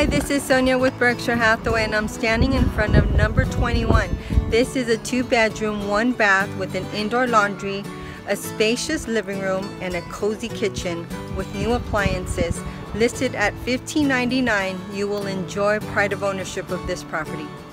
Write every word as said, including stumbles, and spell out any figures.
Hi, this is Sonia with Berkshire Hathaway, and I'm standing in front of number twenty-one. This is a two bedroom, one bath with an indoor laundry, a spacious living room, and a cozy kitchen with new appliances. Listed at fifteen ninety-nine, you will enjoy pride of ownership of this property.